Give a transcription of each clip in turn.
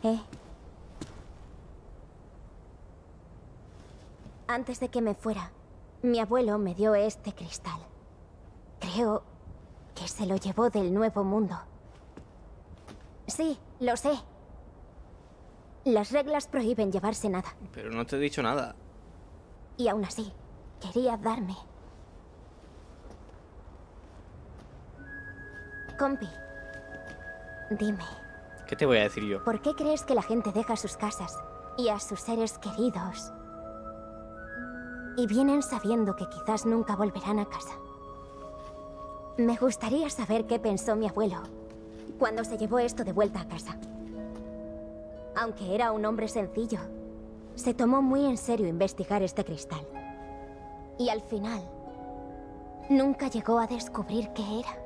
Antes de que me fuera, mi abuelo me dio este cristal. Creo que se lo llevó del Nuevo Mundo. Sí, lo sé. Las reglas prohíben llevarse nada. Pero no te he dicho nada. Y aún así, quería darme. Compi, dime. ¿Qué te voy a decir yo? ¿Por qué crees que la gente deja sus casas y a sus seres queridos y vienen sabiendo que quizás nunca volverán a casa? Me gustaría saber qué pensó mi abuelo cuando se llevó esto de vuelta a casa. Aunque era un hombre sencillo, se tomó muy en serio investigar este cristal. Y al final, nunca llegó a descubrir qué era.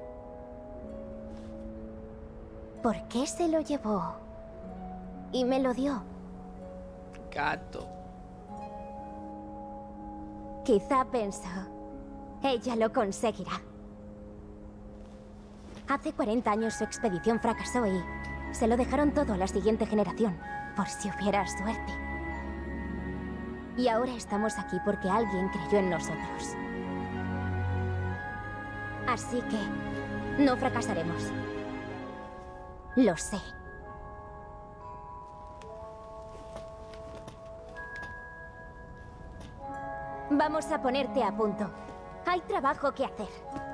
¿Por qué se lo llevó? Y me lo dio. Gato. Quizá pensó, ella lo conseguirá. Hace 40 años su expedición fracasó y se lo dejaron todo a la siguiente generación, por si hubiera suerte. Y ahora estamos aquí porque alguien creyó en nosotros. Así que no fracasaremos. Lo sé. Vamos a ponerte a punto. Hay trabajo que hacer.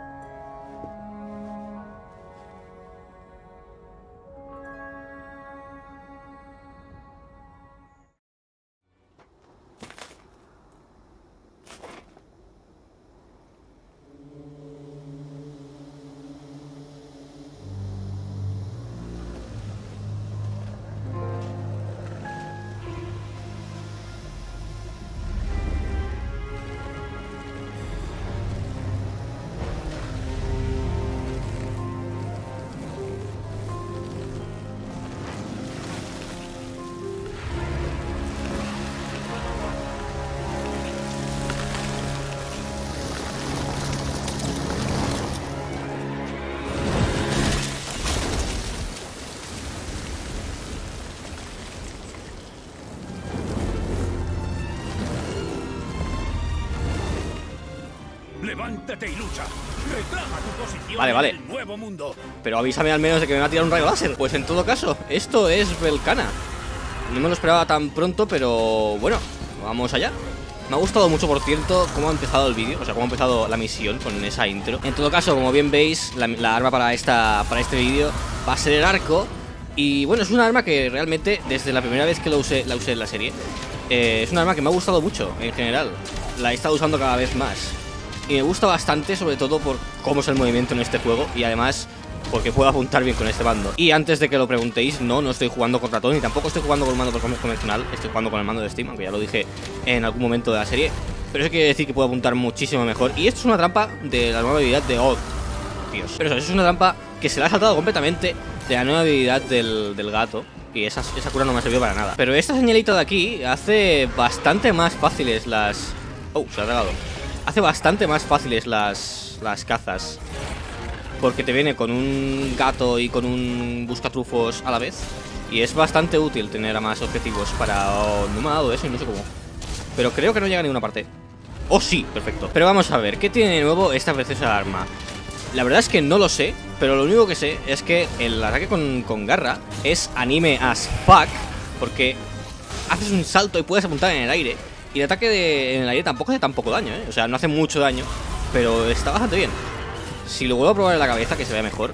Levántate y lucha. Reclama tu posición Vale. en el Nuevo Mundo. Pero avísame al menos de que me va a tirar un rayo láser. Pues en todo caso, esto es Velkhana. No me lo esperaba tan pronto, pero bueno, vamos allá. Me ha gustado mucho, por cierto, cómo ha empezado el vídeo, o sea, cómo ha empezado la misión con esa intro. En todo caso, como bien veis, la arma para este vídeo va a ser el arco. Y bueno, es un arma que realmente, desde la primera vez que la usé en la serie, es un arma que me ha gustado mucho, en general. La he estado usando cada vez más. Y me gusta bastante, sobre todo por cómo es el movimiento en este juego. Y además, porque puedo apuntar bien con este mando. Y antes de que lo preguntéis, no estoy jugando con ratón, ni tampoco estoy jugando con el mando convencional. Estoy jugando con el mando de Steam, aunque ya lo dije en algún momento de la serie. Pero eso quiere decir que puedo apuntar muchísimo mejor. Y esto es una trampa de la nueva habilidad de Odd. Dios. Pero eso es una trampa que se la ha saltado completamente de la nueva habilidad del gato. Y esa cura no me ha servido para nada. Pero esta señalita de aquí hace bastante más fáciles las... Oh, se ha tragado. Hace bastante más fáciles las cazas. Porque te viene con un gato y con un buscatrufos a la vez. Y es bastante útil tener a más objetivos para... Oh, no me ha dado eso y no sé cómo. Pero creo que no llega a ninguna parte. Oh, sí, perfecto. Pero vamos a ver, ¿qué tiene de nuevo esta preciosa arma? La verdad es que no lo sé, pero lo único que sé es que el ataque con garra es anime as fuck. Porque haces un salto y puedes apuntar en el aire. Y el ataque en el aire tampoco hace tan poco daño, ¿eh? O sea, no hace mucho daño, pero está bastante bien. Si lo vuelvo a probar en la cabeza, que se vea mejor,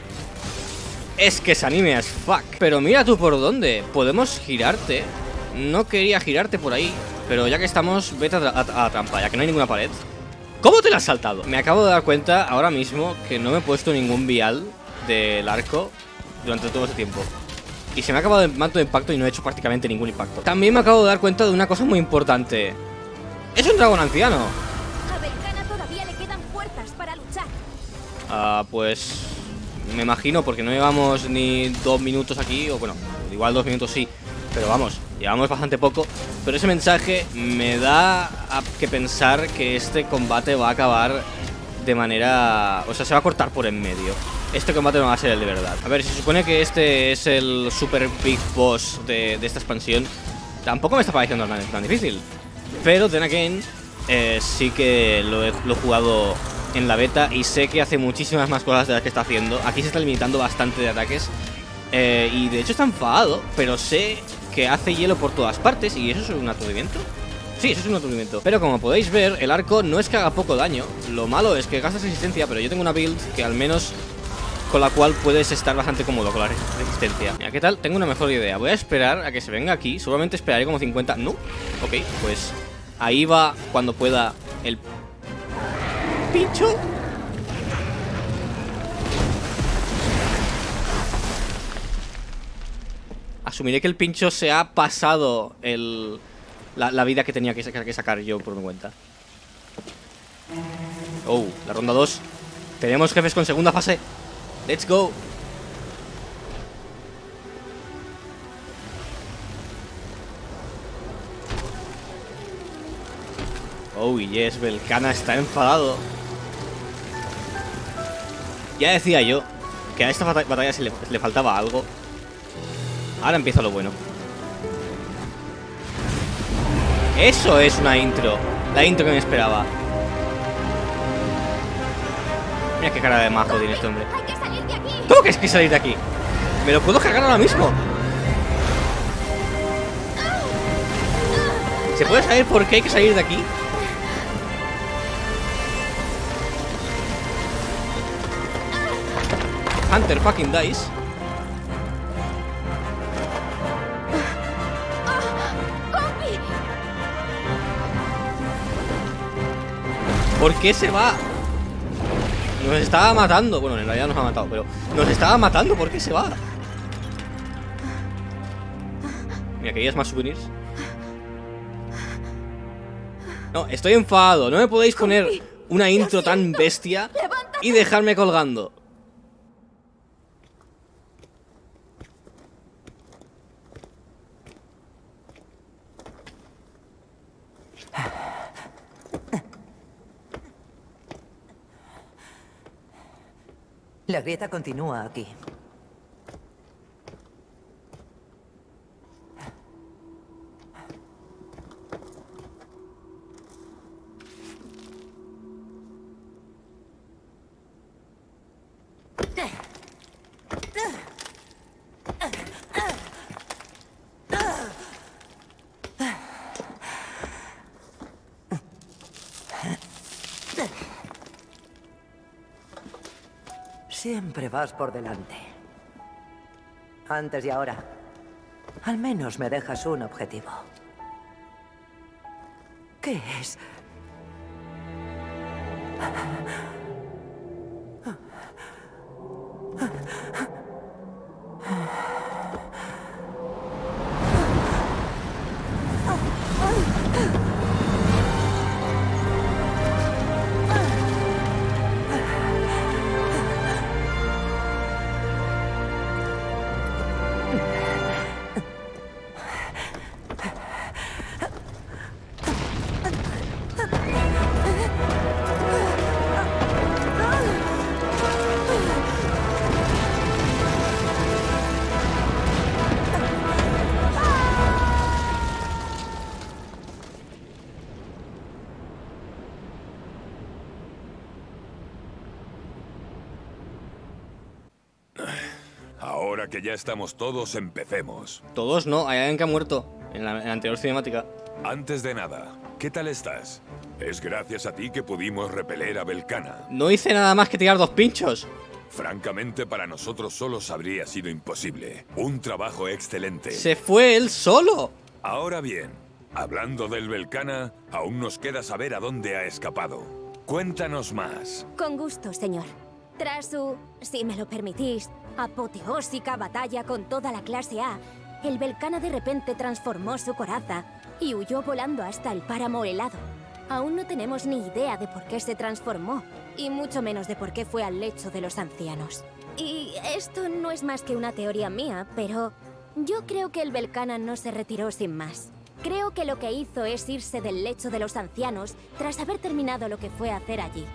es que es anime as fuck. Pero mira tú por dónde. Podemos girarte. No quería girarte por ahí, pero ya que estamos, vete a la trampa, ya que no hay ninguna pared. ¿Cómo te la has saltado? Me acabo de dar cuenta ahora mismo que no me he puesto ningún vial del arco durante todo este tiempo. Y se me ha acabado el manto de impacto y no he hecho prácticamente ningún impacto. También me acabo de dar cuenta de una cosa muy importante. ¡Es un dragón anciano! A Velkhana todavía le quedan fuerzas para luchar. Pues... me imagino, porque no llevamos ni 2 minutos aquí. O bueno, igual 2 minutos sí. Pero vamos, llevamos bastante poco. Pero ese mensaje me da a que pensar que este combate va a acabar de manera... O sea, se va a cortar por en medio. Este combate no va a ser el de verdad. A ver, se supone que este es el super big boss de esta expansión. Tampoco me está pareciendo tan difícil. Pero, then again, sí que lo he jugado en la beta y sé que hace muchísimas más cosas de las que está haciendo. Aquí se está limitando bastante de ataques. Y de hecho está enfadado, pero sé que hace hielo por todas partes. ¿Y eso es un aturdimiento? Sí, eso es un aturdimiento. Pero como podéis ver, el arco no es que haga poco daño. Lo malo es que gastas resistencia, pero yo tengo una build que al menos con la cual puedes estar bastante cómodo con la resistencia. Mira, ¿qué tal? Tengo una mejor idea. Voy a esperar a que se venga aquí. Seguramente esperaré como 50. No, ok, pues ahí va cuando pueda el pincho. Asumiré que el pincho se ha pasado la vida que tenía que sacar yo por mi cuenta. Oh, la ronda 2. Tenemos jefes con segunda fase. Let's go. Oh, yes, Velkhana está enfadado. Ya decía yo que a esta batalla se le faltaba algo. Ahora empieza lo bueno. Eso es una intro. La intro que me esperaba. Mira qué cara de mazo tiene este hombre. ¡Hay que salir de aquí! ¿Cómo que es que salir de aquí? Me lo puedo cargar ahora mismo. ¿Se puede saber por qué hay que salir de aquí? Hunter fucking dice. ¿Por qué se va? Nos estaba matando. Bueno, en realidad nos ha matado, pero nos estaba matando. ¿Por qué se va? Mira, ¿querías más souvenirs? No, estoy enfadado. No me podéis poner una intro tan bestia y dejarme colgando. La grieta continúa aquí. Siempre vas por delante. Antes y ahora. Al menos me dejas un objetivo. ¿Qué es? Ahora que ya estamos todos, empecemos. Todos no, hay alguien que ha muerto en la anterior cinemática. Antes de nada, ¿qué tal estás? Es gracias a ti que pudimos repeler a Velkhana. No hice nada más que tirar 2 pinchos. Francamente, para nosotros solos habría sido imposible. Un trabajo excelente. Se fue él solo. Ahora bien, hablando del Velkhana, aún nos queda saber a dónde ha escapado. Cuéntanos más. Con gusto, señor. Tras su, si me lo permitís, apoteósica batalla con toda la clase A, el Velkhana de repente transformó su coraza y huyó volando hasta el páramo helado. Aún no tenemos ni idea de por qué se transformó, y mucho menos de por qué fue al lecho de los ancianos. Y esto no es más que una teoría mía, pero yo creo que el Velkhana no se retiró sin más. Creo que lo que hizo es irse del lecho de los ancianos tras haber terminado lo que fue a hacer allí.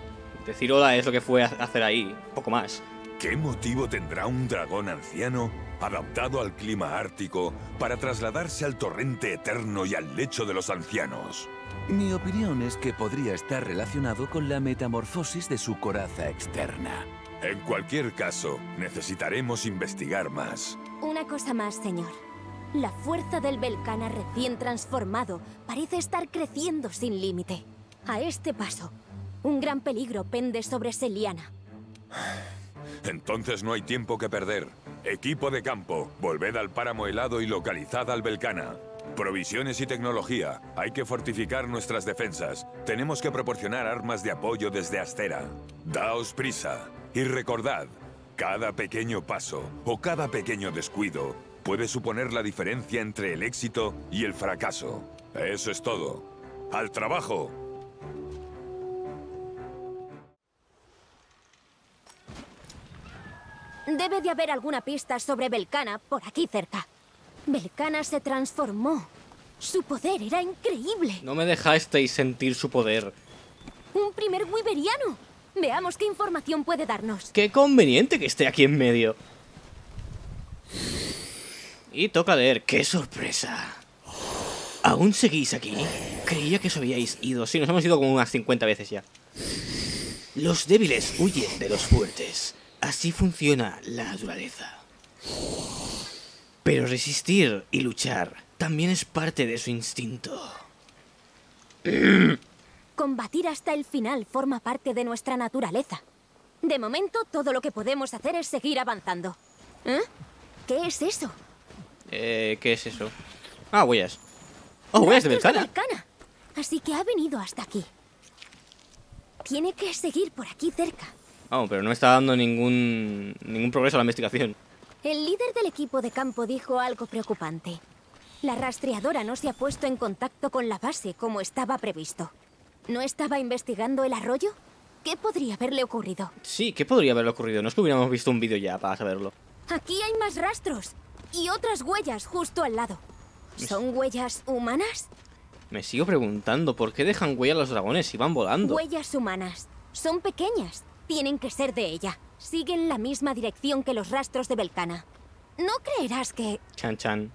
Decir hola es lo que fue a hacer ahí, poco más. ¿Qué motivo tendrá un dragón anciano, adaptado al clima ártico, para trasladarse al torrente eterno y al lecho de los ancianos? Mi opinión es que podría estar relacionado con la metamorfosis de su coraza externa. En cualquier caso, necesitaremos investigar más. Una cosa más, señor. La fuerza del Velkhana recién transformado parece estar creciendo sin límite. A este paso, un gran peligro pende sobre Seliana. Entonces no hay tiempo que perder. Equipo de campo, volved al páramo helado y localizad al Velkhana. Provisiones y tecnología. Hay que fortificar nuestras defensas. Tenemos que proporcionar armas de apoyo desde Astera. Daos prisa. Y recordad, cada pequeño paso o cada pequeño descuido puede suponer la diferencia entre el éxito y el fracaso. Eso es todo. ¡Al trabajo! Debe de haber alguna pista sobre Velkhana por aquí cerca. Velkhana se transformó. Su poder era increíble. No me dejasteis sentir su poder. Un primer Wyveriano. Veamos qué información puede darnos. Qué conveniente que esté aquí en medio. Y toca leer. ¡Qué sorpresa! ¿Aún seguís aquí? Creía que os habíais ido. Sí, nos hemos ido como unas 50 veces ya. Los débiles huyen de los fuertes. Así funciona la naturaleza. Pero resistir y luchar también es parte de su instinto. Combatir hasta el final forma parte de nuestra naturaleza. De momento, todo lo que podemos hacer es seguir avanzando. ¿Eh? ¿Qué es eso? ¿Qué es eso? Ah, huellas. ¡Oh, huellas de Rastros Velkhana! Así que ha venido hasta aquí. Tiene que seguir por aquí cerca. Vamos, pero no está dando ningún progreso a la investigación. El líder del equipo de campo dijo algo preocupante. La rastreadora no se ha puesto en contacto con la base como estaba previsto. ¿No estaba investigando el arroyo? ¿Qué podría haberle ocurrido? Sí, ¿qué podría haberle ocurrido? No es que hubiéramos visto un vídeo ya para saberlo. Aquí hay más rastros y otras huellas justo al lado. ¿Son huellas humanas? Me sigo preguntando por qué dejan huella a los dragones si van volando. Huellas humanas. Son pequeñas. Tienen que ser de ella. Siguen la misma dirección que los rastros de Velkhana. ¿No creerás que...? Chan chan.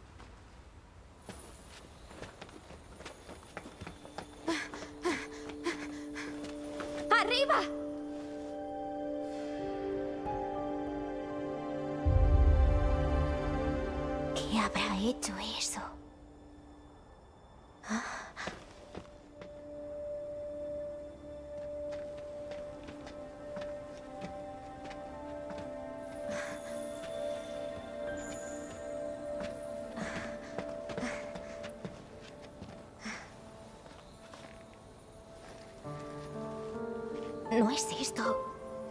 ¡Arriba! ¿Qué habrá hecho eso? No es esto.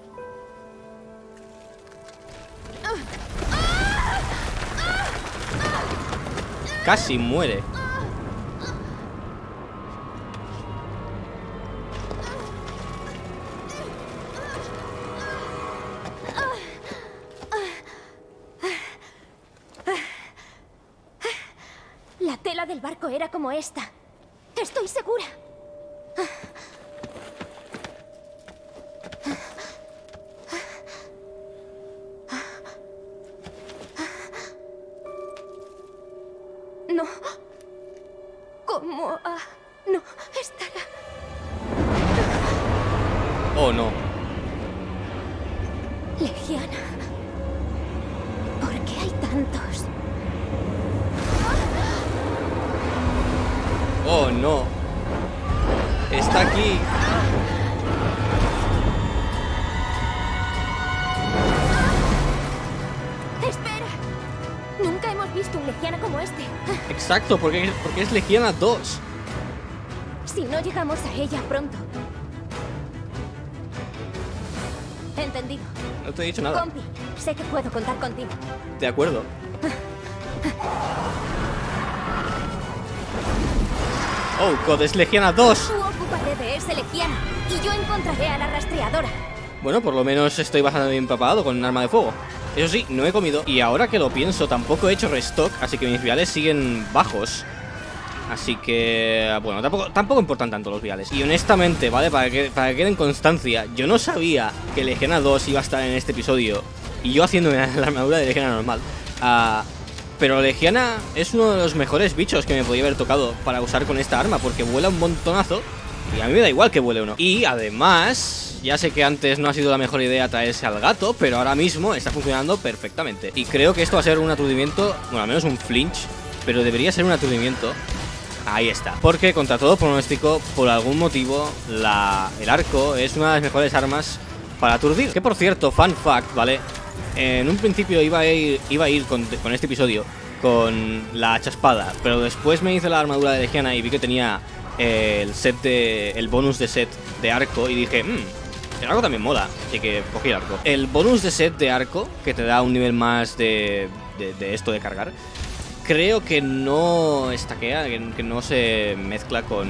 Casi muere. La tela del barco era como esta. Estoy segura. No. ¿Cómo? No, estará... Oh, no. Legiana. ¿Por qué hay tantos? Oh, no. Está aquí. ¡Espera! Nunca hemos visto un Legiana como este. Exacto, porque es Legiana 2. Si no llegamos a ella pronto. Entendido. No te he dicho nada. Compi, sé que puedo contar contigo. De acuerdo. Oh, God, es Legiana 2. Tú ocúpate de ese Legiana y yo encontraré a la rastreadora. Bueno, por lo menos estoy bastante bien empapado con un arma de fuego. Eso sí, no he comido. Y ahora que lo pienso, tampoco he hecho restock, así que mis viales siguen bajos. Así que, bueno, tampoco importan tanto los viales. Y honestamente, ¿vale? Para que quede en constancia, yo no sabía que Legiana 2 iba a estar en este episodio. Y yo haciendo la armadura de Legiana normal. Pero Legiana es uno de los mejores bichos que me podía haber tocado para usar con esta arma, porque vuela un montonazo. Y a mí me da igual que vuele o no. Y además, ya sé que antes no ha sido la mejor idea traerse al gato, pero ahora mismo está funcionando perfectamente. Y creo que esto va a ser un aturdimiento, bueno, al menos un flinch, pero debería ser un aturdimiento. Ahí está. Porque contra todo pronóstico, por algún motivo, el arco es una de las mejores armas para aturdir. Que por cierto, fun fact, ¿vale? En un principio iba a ir con este episodio con la hacha espada, pero después me hice la armadura de Legiana y vi que tenía el bonus de set de arco y dije, el arco también mola, así que cogí el arco. El bonus de set de arco, que te da un nivel más de esto de cargar, creo que no estaquea, que no se mezcla con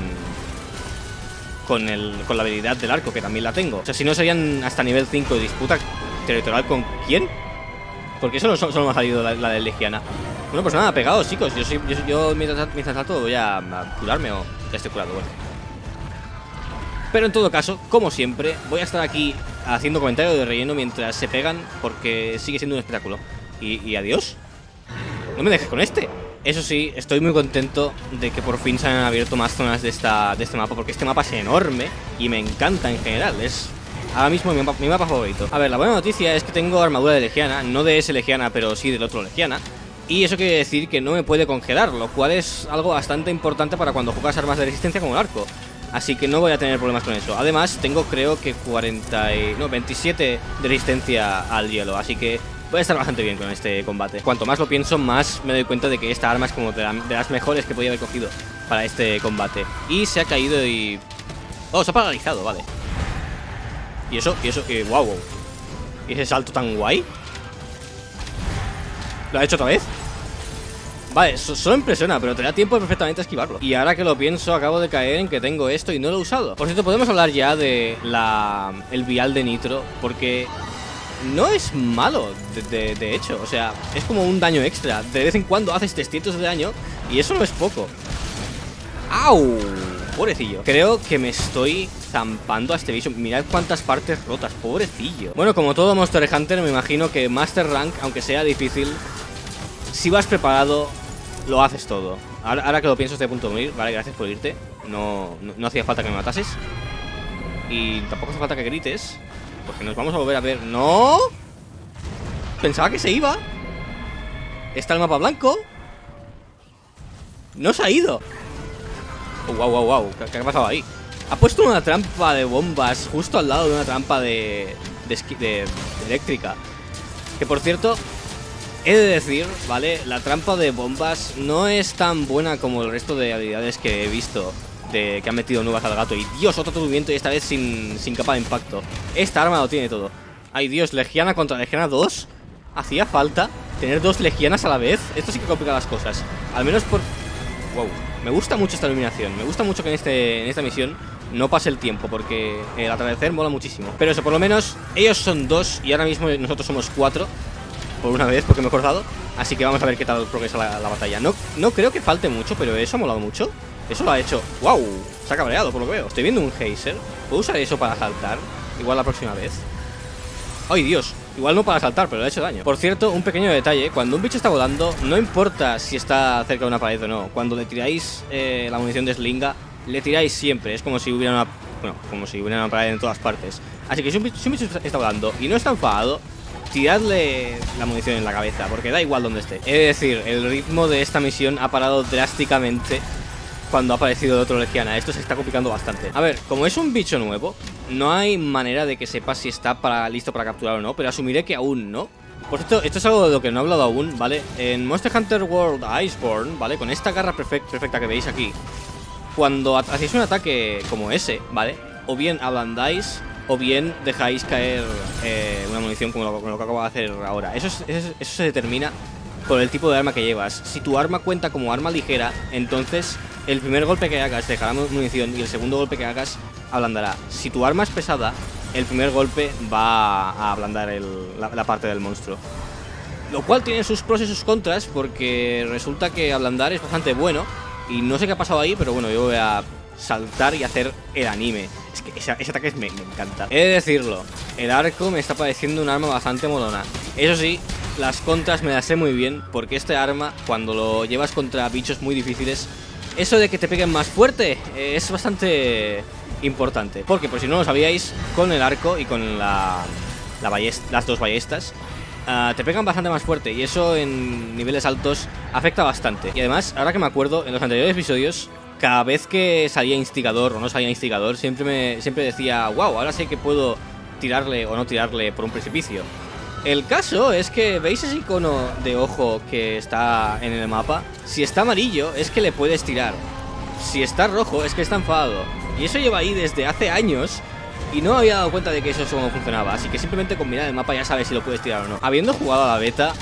la habilidad del arco, que también la tengo. O sea, si no serían hasta nivel 5 de disputa territorial con quién. Porque eso solo me ha salido la de Legiana. Bueno, pues nada, pegados, chicos. Yo mientras tanto voy a curarme o ya estoy curado, bueno. Pero en todo caso, como siempre, voy a estar aquí haciendo comentarios de relleno mientras se pegan, porque sigue siendo un espectáculo. Y adiós. No me dejes con este. Eso sí, estoy muy contento de que por fin se han abierto más zonas de este mapa, porque este mapa es enorme y me encanta en general. Es ahora mismo mi mapa favorito. A ver, la buena noticia es que tengo armadura de Legiana, no de ese Legiana, pero sí del otro Legiana. Y eso quiere decir que no me puede congelar, lo cual es algo bastante importante para cuando juegas armas de resistencia como el arco. Así que no voy a tener problemas con eso. Además, tengo creo que 27 de resistencia al hielo, así que voy a estar bastante bien con este combate. Cuanto más lo pienso, más me doy cuenta de que esta arma es como de las mejores que podía haber cogido para este combate. Y se ha caído y... oh, se ha paralizado, vale. Y eso, wow. ¿Y ese salto tan guay? ¿Lo ha hecho otra vez? Vale, solo impresiona, pero te da tiempo perfectamente a esquivarlo. Y ahora que lo pienso, acabo de caer en que tengo esto y no lo he usado. Por cierto, podemos hablar ya de el vial de nitro, porque no es malo, de hecho. O sea, es como un daño extra. De vez en cuando haces 300 de daño y eso no es poco. ¡Au! Pobrecillo. Creo que me estoy zampando a este bicho. Mirad cuántas partes rotas, pobrecillo. Bueno, como todo Monster Hunter, me imagino que Master Rank, aunque sea difícil, si vas preparado, lo haces todo. Ahora que lo pienso, estoy a punto de morir. Vale, gracias por irte. No hacía falta que me matases. Y tampoco hace falta que grites, porque nos vamos a volver a ver. ¡No! Pensaba que se iba. Está el mapa blanco. No se ha ido. Oh, wow. ¿Qué ha pasado ahí? Ha puesto una trampa de bombas justo al lado de una trampa de eléctrica. Que por cierto, he de decir, ¿vale? La trampa de bombas no es tan buena como el resto de habilidades que he visto que han metido nuevas al gato. Y Dios, otro movimiento y esta vez sin capa de impacto. Esta arma lo tiene todo. Ay Dios, Legiana contra Legiana 2. Hacía falta tener dos Legianas a la vez. Esto sí que complica las cosas. Al menos por... wow. Me gusta mucho esta iluminación. Me gusta mucho que en esta misión no pase el tiempo, porque el atardecer mola muchísimo. Pero eso, por lo menos, ellos son 2 y ahora mismo nosotros somos 4. Por una vez, porque me he acordado. Así que vamos a ver qué tal progresa la batalla. No creo que falte mucho, pero eso ha molado mucho. Eso lo ha hecho... ¡wow! Se ha cabreado, por lo que veo. Estoy viendo un geyser. ¿Puedo usar eso para saltar? Igual la próxima vez. ¡Ay, Dios! Igual no para saltar, pero le ha hecho daño. Por cierto, un pequeño detalle. Cuando un bicho está volando, no importa si está cerca de una pared o no. Cuando le tiráis la munición de slinga, le tiráis siempre. Es como si hubiera una... bueno, como si hubiera una pared en todas partes. Así que si un bicho está volando y no está enfadado, tiradle la munición en la cabeza, porque da igual donde esté. Es decir, el ritmo de esta misión ha parado drásticamente cuando ha aparecido el otro Legiana. Esto se está complicando bastante. A ver, como es un bicho nuevo, no hay manera de que sepa si está listo para capturar o no, pero asumiré que aún no. Por cierto, esto es algo de lo que no he hablado aún, ¿vale? En Monster Hunter World Iceborne, ¿vale? Con esta garra perfecta que veis aquí, cuando hacéis un ataque como ese, ¿vale? O bien ablandáis, o bien dejáis caer una munición como lo que acabo de hacer ahora. Eso se determina por el tipo de arma que llevas. Si tu arma cuenta como arma ligera, entonces el primer golpe que hagas dejará munición y el segundo golpe que hagas ablandará. Si tu arma es pesada, el primer golpe va a ablandar la parte del monstruo. Lo cual tiene sus pros y sus contras, porque resulta que ablandar es bastante bueno Y no sé qué ha pasado ahí, pero bueno, yo voy a saltar y hacer el anime. Es que ese ataque me encanta. He de decirlo, el arco me está pareciendo un arma bastante molona. Eso sí, las contras me las sé muy bien, porque este arma, cuando lo llevas contra bichos muy difíciles, eso de que te peguen más fuerte es bastante importante. Porque, por si no lo sabíais, con el arco y con las dos ballestas, te pegan bastante más fuerte. Y eso en niveles altos afecta bastante. Y además, ahora que me acuerdo, en los anteriores episodios, cada vez que salía instigador o no salía instigador, siempre decía, wow, ahora sé que puedo tirarle o no tirarle por un precipicio. El caso es que, ¿veis ese icono de ojo que está en el mapa? Si está amarillo, es que le puedes tirar. Si está rojo, es que está enfadado. Y eso lleva ahí desde hace años y no me había dado cuenta de que eso es como funcionaba. Así que simplemente con mirar el mapa ya sabes si lo puedes tirar o no. Habiendo jugado a la beta,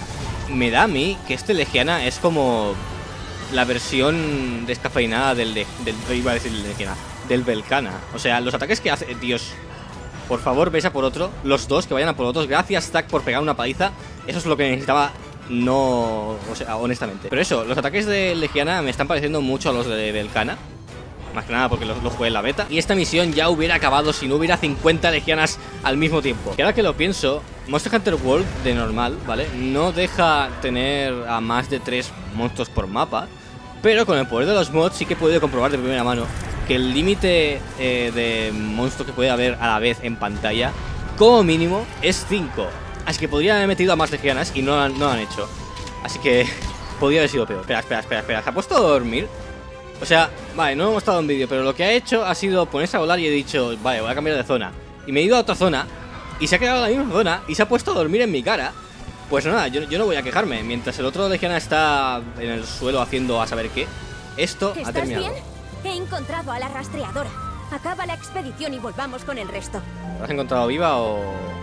me da a mí que este Legiana es como la versión descafeinada iba a decir Legiana, del Velcana. O sea, los ataques que hace... Dios, por favor, ves a por otro. Los dos, que vayan a por otros. Gracias, Zack, por pegar una paliza. Eso es lo que necesitaba. No... O sea, honestamente. Pero eso, los ataques de Legiana me están pareciendo mucho a los de Velcana. Más que nada porque lo jugué en la beta. Y esta misión ya hubiera acabado si no hubiera 50 Legianas al mismo tiempo. Y ahora que lo pienso, Monster Hunter World de normal, ¿vale? No deja tener a más de 3 monstruos por mapa. Pero con el poder de los mods sí que he podido comprobar de primera mano que el límite de monstruos que puede haber a la vez en pantalla, como mínimo, es 5. Así que podrían haber metido a más Legianas y no lo han hecho. Así que podría haber sido peor. Espera. ¿Se ha puesto a dormir? O sea, vale, no hemos estado en vídeo, pero lo que ha hecho ha sido ponerse a volar y he dicho, vale, voy a cambiar de zona. Y me he ido a otra zona y se ha quedado en la misma zona y se ha puesto a dormir en mi cara. Pues nada, yo no voy a quejarme. Mientras el otro Legiana está en el suelo haciendo a saber qué, esto ha terminado. ¿Estás bien? He encontrado a la rastreadora. Acaba la expedición y volvamos con el resto. ¿La has encontrado viva o...?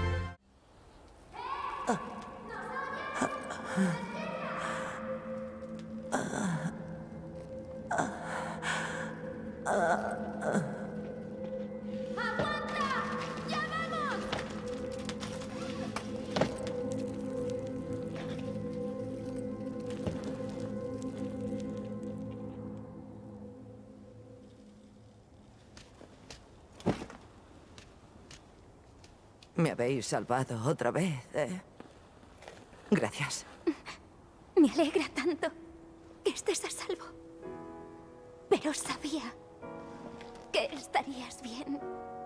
Me habéis salvado otra vez, ¿eh? Gracias. Me alegra tanto que estés a salvo. Pero sabía que estarías bien.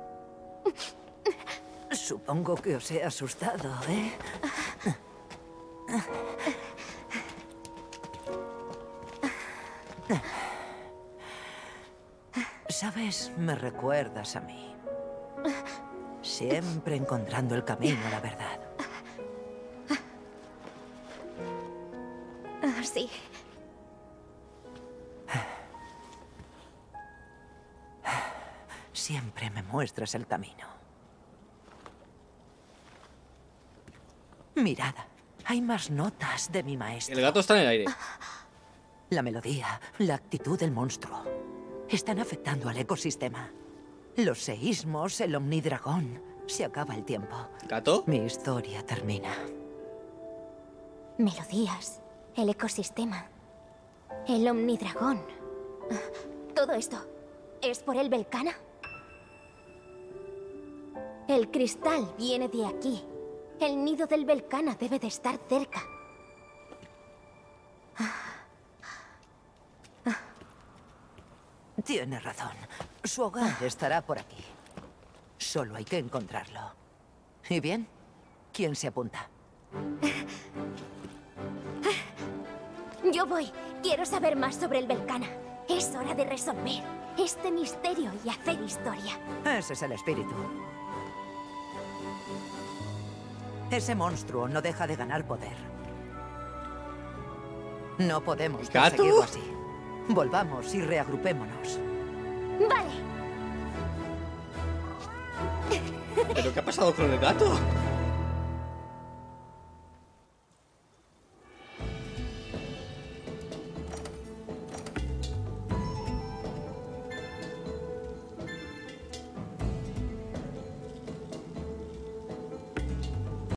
Supongo que os he asustado, ¿eh? ¿Sabes? Me recuerdas a mí. Siempre encontrando el camino a la verdad. Sí. Siempre me muestras el camino. Mirad, hay más notas de mi maestro. El gato está en el aire. La melodía, la actitud del monstruo están afectando al ecosistema. Los seísmos, el omnidragón. Se acaba el tiempo. ¿Gato? Mi historia termina. Melodías, el ecosistema, el omnidragón. Todo esto es por el Velcana. El cristal viene de aquí. El nido del Velcana debe de estar cerca. Tiene razón. Su hogar estará por aquí. Solo hay que encontrarlo. ¿Y bien? ¿Quién se apunta? Yo voy. Quiero saber más sobre el Velcana. Es hora de resolver este misterio y hacer historia. Ese es el espíritu. Ese monstruo no deja de ganar poder. No podemos ¿Gato? seguirlo así. Volvamos y reagrupémonos. Vale. ¿Pero qué ha pasado con el gato?